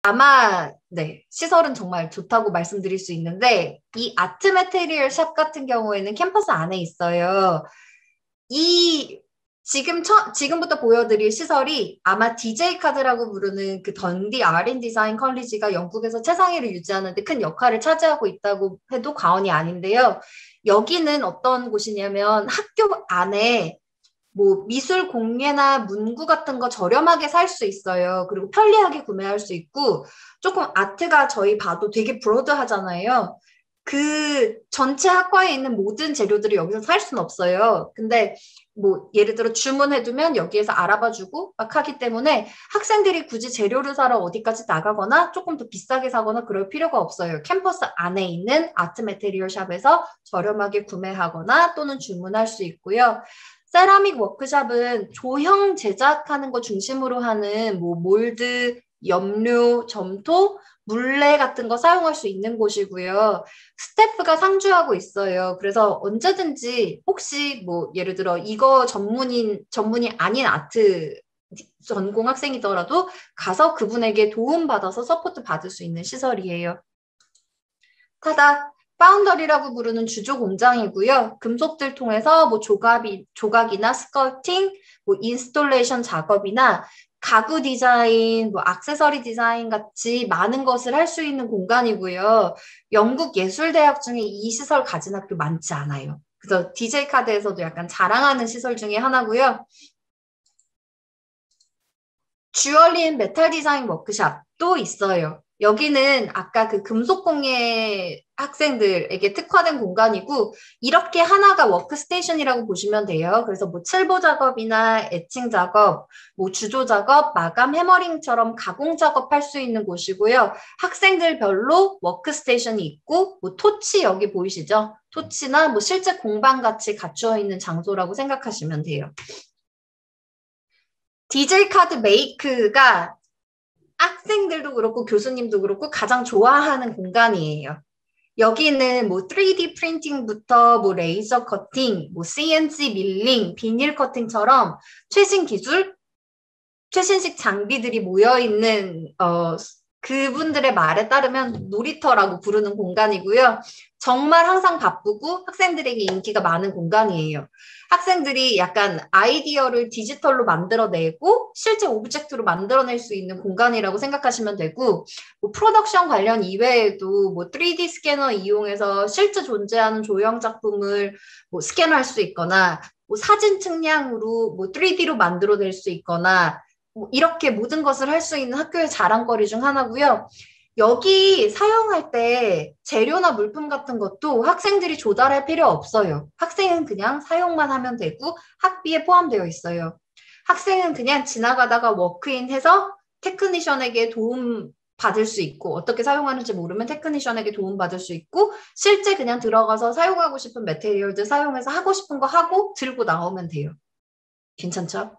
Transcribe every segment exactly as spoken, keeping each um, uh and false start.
아마 네, 시설은 정말 좋다고 말씀드릴 수 있는데 이 아트 매테리얼 샵 같은 경우에는 캠퍼스 안에 있어요. 이 지금 처, 지금부터 보여드릴 시설이 아마 디제이 카드라고 부르는 그 던디 알앤 디자인 컬리지가 영국에서 최상위를 유지하는 데 큰 역할을 차지하고 있다고 해도 과언이 아닌데요. 여기는 어떤 곳이냐면 학교 안에 뭐 미술 공예나 문구 같은 거 저렴하게 살 수 있어요. 그리고 편리하게 구매할 수 있고 조금 아트가 저희 봐도 되게 브로드하잖아요. 그 전체 학과에 있는 모든 재료들을 여기서 살 수는 없어요. 근데 뭐 예를 들어 주문해두면 여기에서 알아봐주고 막 하기 때문에 학생들이 굳이 재료를 사러 어디까지 나가거나 조금 더 비싸게 사거나 그럴 필요가 없어요. 캠퍼스 안에 있는 아트 매테리얼 샵에서 저렴하게 구매하거나 또는 주문할 수 있고요. 세라믹 워크샵은 조형 제작하는 거 중심으로 하는 뭐 몰드, 염료, 점토, 물레 같은 거 사용할 수 있는 곳이고요. 스태프가 상주하고 있어요. 그래서 언제든지 혹시 뭐 예를 들어 이거 전문인 전문이 아닌 아트 전공 학생이더라도 가서 그분에게 도움 받아서 서포트 받을 수 있는 시설이에요. 타다 파운더리라고 부르는 주조 공장이고요. 금속들 통해서 뭐 조각이, 조각이나 스컬팅, 뭐 인스톨레이션 작업이나 가구 디자인, 뭐 액세서리 디자인 같이 많은 것을 할 수 있는 공간이고요. 영국 예술대학 중에 이 시설 가진 학교 많지 않아요. 그래서 디제이 카드에서도 약간 자랑하는 시설 중에 하나고요. 주얼리 앤 메탈 디자인 워크샵도 있어요. 여기는 아까 그 금속공예 학생들에게 특화된 공간이고 이렇게 하나가 워크스테이션이라고 보시면 돼요. 그래서 뭐 칠보 작업이나 에칭 작업, 뭐 주조 작업, 마감 해머링처럼 가공 작업할 수 있는 곳이고요. 학생들별로 워크스테이션이 있고 뭐 토치 여기 보이시죠? 토치나 뭐 실제 공방 같이 갖추어 있는 장소라고 생각하시면 돼요. 디제이 카드 메이크가 학생들도 그렇고 교수님도 그렇고 가장 좋아하는 공간이에요. 여기는 뭐 쓰리디 프린팅부터 뭐 레이저 커팅, 뭐 씨엔씨 밀링, 비닐 커팅처럼 최신 기술, 최신식 장비들이 모여 있는 어 그분들의 말에 따르면 놀이터라고 부르는 공간이고요. 정말 항상 바쁘고 학생들에게 인기가 많은 공간이에요. 학생들이 약간 아이디어를 디지털로 만들어내고 실제 오브젝트로 만들어낼 수 있는 공간이라고 생각하시면 되고 뭐 프로덕션 관련 이외에도 뭐 쓰리디 스캐너 이용해서 실제 존재하는 조형 작품을 뭐 스캔할 수 있거나 뭐 사진 측량으로 뭐 쓰리디로 만들어낼 수 있거나 뭐 이렇게 모든 것을 할 수 있는 학교의 자랑거리 중 하나고요. 여기 사용할 때 재료나 물품 같은 것도 학생들이 조달할 필요 없어요. 학생은 그냥 사용만 하면 되고 학비에 포함되어 있어요. 학생은 그냥 지나가다가 워크인해서 테크니션에게 도움 받을 수 있고 어떻게 사용하는지 모르면 테크니션에게 도움 받을 수 있고 실제 그냥 들어가서 사용하고 싶은 매테리얼들 사용해서 하고 싶은 거 하고 들고 나오면 돼요. 괜찮죠?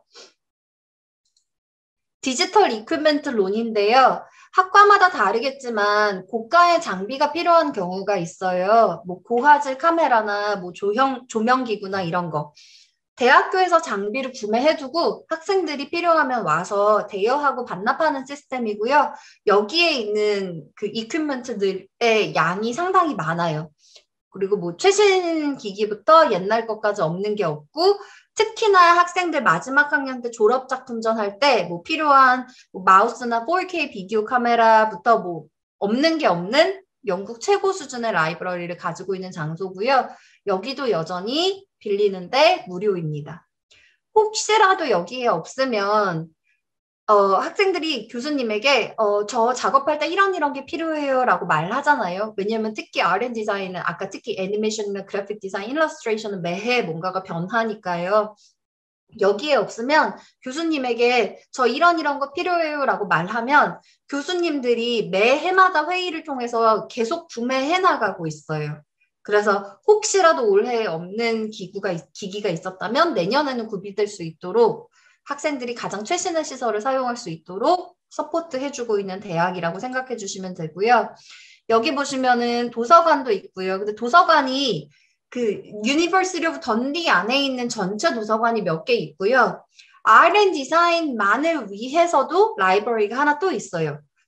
디지털 이퀴프먼트 론인데요. 학과마다 다르겠지만 고가의 장비가 필요한 경우가 있어요. 뭐 고화질 카메라나 뭐 조형, 조명기구나 이런 거. 대학교에서 장비를 구매해두고 학생들이 필요하면 와서 대여하고 반납하는 시스템이고요. 여기에 있는 그 이퀴프먼트들의 양이 상당히 많아요. 그리고 뭐 최신 기기부터 옛날 것까지 없는 게 없고 특히나 학생들 마지막 학년 때 졸업 작품전 할 때 뭐 필요한 뭐 마우스나 포케이 비디오 카메라부터 뭐 없는 게 없는 영국 최고 수준의 라이브러리를 가지고 있는 장소고요. 여기도 여전히 빌리는데 무료입니다. 혹시라도 여기에 없으면 어, 학생들이 교수님에게 어, 저 작업할 때 이런 이런 게 필요해요라고 말하잖아요. 왜냐하면 특히 알앤 디자인은 아까 특히 애니메이션이나 그래픽 디자인, 일러스트레이션은 매해 뭔가가 변하니까요. 여기에 없으면 교수님에게 저 이런 이런 거 필요해요라고 말하면 교수님들이 매해마다 회의를 통해서 계속 구매해 나가고 있어요. 그래서 혹시라도 올해 없는 기구가 기기가 있었다면 내년에는 구비될 수 있도록 학생들이 가장 최신의 시설을 사용할 수 있도록 서포트 해주고 있는 대학이라고 생각해 주시면 되고요. 여기 보시면은 도서관도 있고요. 근데 도서관이 그 유니버시티 오브 던디 안에 있는 전체 도서관이 몇 개 있고요. 알앤 디자인만을 위해서도 라이브러리가 하나 또 있어요.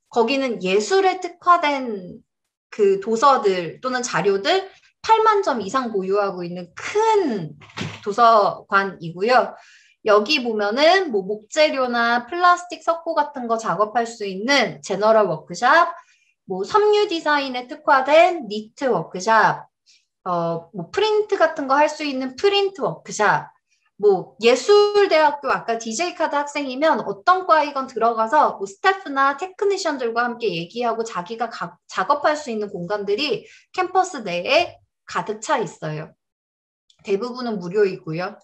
거기는 예술에 특화된 그 도서들 또는 자료들 팔만 점 이상 보유하고 있는 큰 도서관이고요. 여기 보면은 뭐 목재료나 플라스틱 석고 같은 거 작업할 수 있는 제너럴 워크샵, 뭐 섬유 디자인에 특화된 니트 워크샵, 어, 뭐 프린트 같은 거 할 수 있는 프린트 워크샵, 뭐 예술대학교 아까 디제이 카드 학생이면 어떤 과이건 들어가서 뭐 스태프나 테크니션들과 함께 얘기하고 자기가 가, 작업할 수 있는 공간들이 캠퍼스 내에 가득 차 있어요. 대부분은 무료이고요.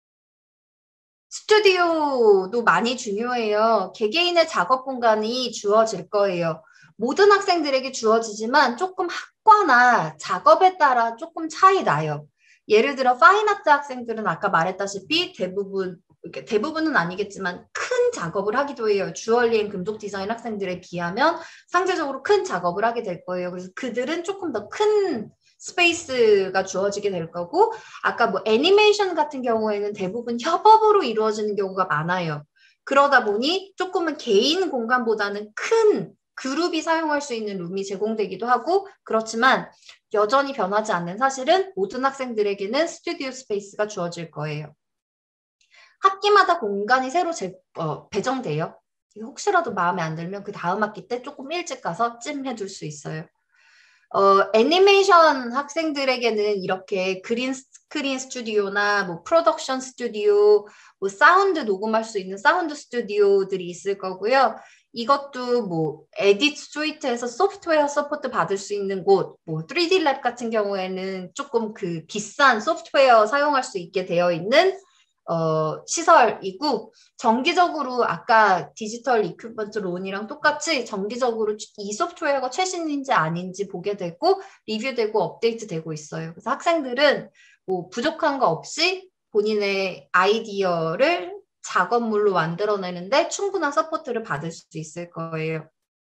스튜디오도 많이 중요해요. 개개인의 작업 공간이 주어질 거예요. 모든 학생들에게 주어지지만 조금 학과나 작업에 따라 조금 차이 나요. 예를 들어 파인아트 학생들은 아까 말했다시피 대부분, 대부분은 아니겠지만 큰 작업을 하기도 해요. 주얼리 앤 금속 디자인 학생들에 비하면 상대적으로 큰 작업을 하게 될 거예요. 그래서 그들은 조금 더 큰 스페이스가 주어지게 될 거고, 아까 뭐 애니메이션 같은 경우에는 대부분 협업으로 이루어지는 경우가 많아요. 그러다 보니 조금은 개인 공간보다는 큰 그룹이 사용할 수 있는 룸이 제공되기도 하고, 그렇지만 여전히 변하지 않는 사실은 모든 학생들에게는 스튜디오 스페이스가 주어질 거예요. 학기마다 공간이 새로 제, 어, 배정돼요. 혹시라도 마음에 안 들면 그 다음 학기 때 조금 일찍 가서 찜해둘 수 있어요. 어, 애니메이션 학생들에게는 이렇게 그린 스크린 스튜디오나 뭐 프로덕션 스튜디오, 뭐 사운드 녹음할 수 있는 사운드 스튜디오들이 있을 거고요. 이것도 뭐 에딧 스위트에서 소프트웨어 서포트 받을 수 있는 곳, 뭐 쓰리디 랩 같은 경우에는 조금 그 비싼 소프트웨어 사용할 수 있게 되어 있는 어, 시설이고, 정기적으로 아까 디지털 이퀴프먼트 론이랑 똑같이 정기적으로 이 소프트웨어가 최신인지 아닌지 보게 되고 리뷰되고 업데이트되고 있어요. 그래서 학생들은 뭐 부족한 거 없이 본인의 아이디어를 작업물로 만들어내는데 충분한 서포트를 받을 수 있을 거예요.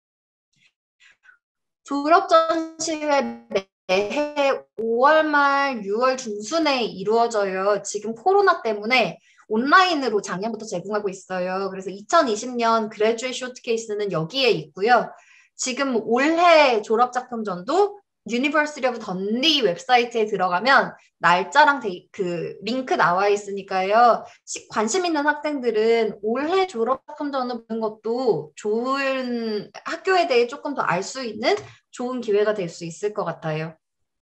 졸업 전시회 매해 오월 말 유월 중순에 이루어져요. 지금 코로나 때문에 온라인으로 작년부터 제공하고 있어요. 그래서 이천이십 년 그레듀에이트 쇼트케이스는 여기에 있고요. 지금 올해 졸업작품전도 유니버시티 오브 던리 웹사이트에 들어가면 날짜랑 데, 그 링크 나와 있으니까요. 관심 있는 학생들은 올해 졸업작품전을 보는 것도 좋은 학교에 대해 조금 더 알 수 있는 좋은 기회가 될 수 있을 것 같아요.